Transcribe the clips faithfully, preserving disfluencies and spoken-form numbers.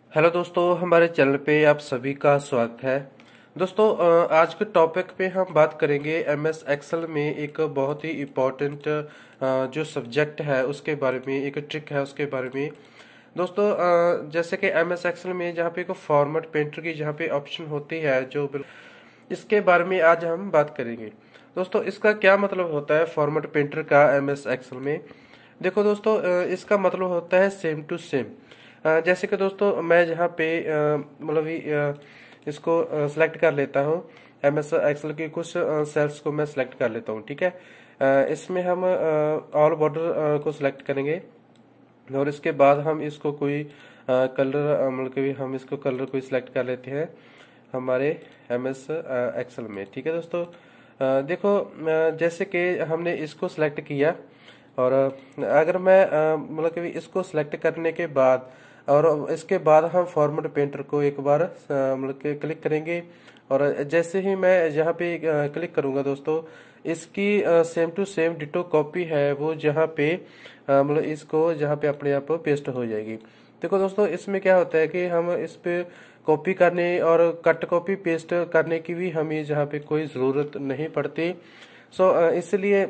Hello दोस्तों, हमारे channel पे आप सभी का स्वागत है। दोस्तों अ, आज के टॉपिक पे हम बात करेंगे एम एस एक्सेल में एक बहुत ही इम्पोर्टेंट जो सब्जेक्ट है उसके बारे में, एक ट्रिक है उसके बारे में। दोस्तों अ, जैसे कि एम एस एक्सेल में जहाँ पे एक फॉर्मेट पेंटर की जहाँ पे ऑप्शन होती है, जो बिल- इसके बारे में आज हम बात करेंगे। दोस्तों इसका क्या मतलब होता है फॉर्मेट पेंटर का एम एस एक्सेल में? देखो दोस्तों, अ, इसका मतलब होता है सेम टू सेम। अ, जैसे कि दोस्तों मैं जहाँ पे अ, मतलब ये, अ, इसको सेलेक्ट कर लेता हूँ। एम एस एक्सेल की कुछ सेल्स को मैं सेलेक्ट कर लेता हूँ, ठीक है। अ, इसमें हम ऑल बॉर्डर को सिलेक्ट करेंगे और इसके बाद हम इसको कोई कलर, मतलब कि हम इसको कलर कोई सिलेक्ट कर लेते हैं हमारे एम एस एक्सेल में, ठीक है दोस्तों। अ, देखो अ, जैसे कि हमने इसको सिलेक्ट किया और अ, अगर मैं अ, मतलब कि इसको सिलेक्ट करने के बाद और इसके बाद हम फॉर्मेट पेंटर को एक बार अ, मतलब कि क्लिक करेंगे और जैसे ही मैं यहाँ पे अ, क्लिक करूंगा दोस्तों, इसकी same to same ditto copy है वो जहाँ पे अ, मतलब इसको जहाँ पे अपने आप पेस्ट हो जाएगी। देखो दोस्तों, इसमें क्या होता है कि हम इस पे कॉपी करने और कट कॉपी पेस्ट करने की भी हमें जहाँ पे कोई ज़रूरत नहीं पड़ती। सो इसलिए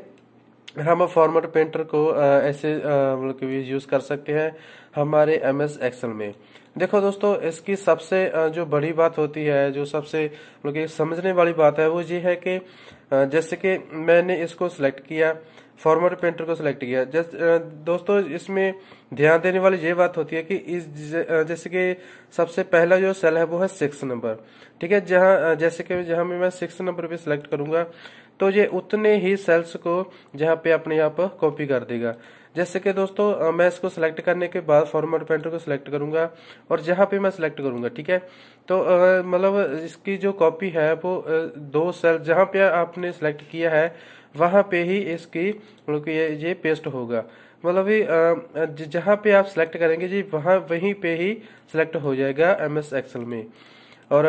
हम फॉर्मेट पेंटर को अ, ऐसे अ, मतलब कि यूज कर सकते हैं हमारे एम एस एक्सेल में। देखो दोस्तों, इसकी सबसे अ, जो बड़ी बात होती है, जो सबसे मतलब कि समझने वाली बात है, वो ये है कि अ, जैसे कि मैंने इसको सिलेक्ट किया, फॉर्मेट पेंटर को सिलेक्ट किया। जैसे दोस्तों, इसमें ध्यान देने वाली ये बात होती है कि इस ज- जैसे कि सबसे पहला जो सेल है वो है सिक्स नंबर, ठीक है। जहां जैसे कि जहां में मैं सिक्स नंबर पे सिलेक्ट करूंगा तो ये उतने ही सेल्स को जहां पे अपने यहाँ पर कॉपी कर देगा। जैसे कि दोस्तों अ, मैं इसको सिलेक्ट करने के बाद फॉर्मेट पेंटर को सिलेक्ट करूंगा और जहां पे मैं सिलेक्ट करूंगा, ठीक है, तो अ, मतलब इसकी जो कॉपी है वो अ, दो सेल जहां पे आपने सिलेक्ट किया है वहां पे ही इसकी मतलब कि ये ये पेस्ट होगा। मतलब ये अ, ज- जहां पे आप सिलेक्ट करेंगे जी वहां वहीं पे ही सिलेक्ट हो जाएगा एम एस एक्सेल में। और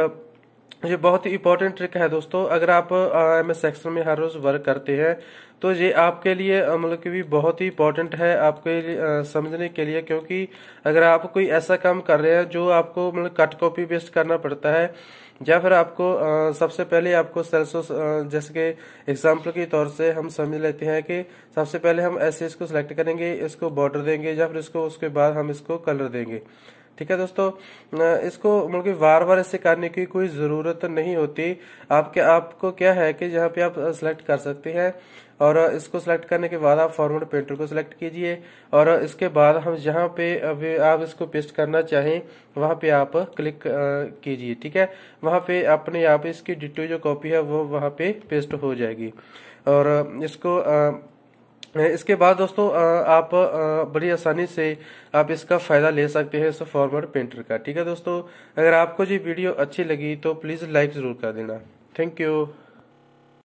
ये बहुत ही इंपॉर्टेंट ट्रिक है दोस्तों। अगर आप एम एस एक्सेल में हर रोज वर्क करते हैं तो ये आपके लिए अ, मतलब कि भी बहुत ही इंपॉर्टेंट है आपके लिए, अ, समझने के लिए। क्योंकि अगर आप कोई ऐसा काम कर रहे हैं जो आपको मतलब कट कॉपी पेस्ट करना पड़ता है, या फिर आपको अ, सबसे पहले आपको सेल्सो, जैसे कि एग्जाम्पल के तौर से हम समझ लेते हैं कि सबसे पहले हम ऐसे इसको सिलेक्ट करेंगे, इसको बॉर्डर देंगे, या फिर इसको उसके बाद हम इसको कलर देंगे, ठीक है दोस्तों। अ, इसको मतलब कि बार बार ऐसे करने की कोई जरूरत नहीं होती। आपके आपको क्या है कि जहाँ पे आप सिलेक्ट कर सकते हैं और इसको सिलेक्ट करने के बाद आप फॉर्मेट पेंटर को सिलेक्ट कीजिए और इसके बाद हम जहाँ पे अभी आप इसको पेस्ट करना चाहें वहाँ पे आप क्लिक कीजिए, ठीक है। वहाँ पे अपने आप इसकी डिटो जो कॉपी है वो वहाँ पे पेस्ट हो जाएगी। और इसको अ, इसके बाद दोस्तों अ, आप अ, बड़ी आसानी से आप इसका फायदा ले सकते हैं इस फॉर्मेट पेंटर का, ठीक है दोस्तों। अगर आपको ये वीडियो अच्छी लगी तो प्लीज लाइक जरूर कर देना। Thank you.